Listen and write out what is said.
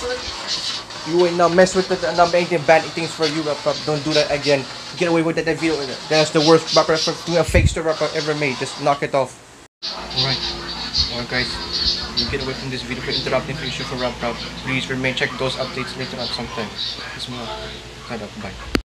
You will not mess with it and not make bad things for you, Rap. Don't do that again. Get away with that video. That's the worst Rap doing a fake story Rap ever made. Just knock it off. Alright. Alright guys. You get away from this video for interrupting the issue for Rap. Please remain check those updates later on sometime. Peace out. Bye.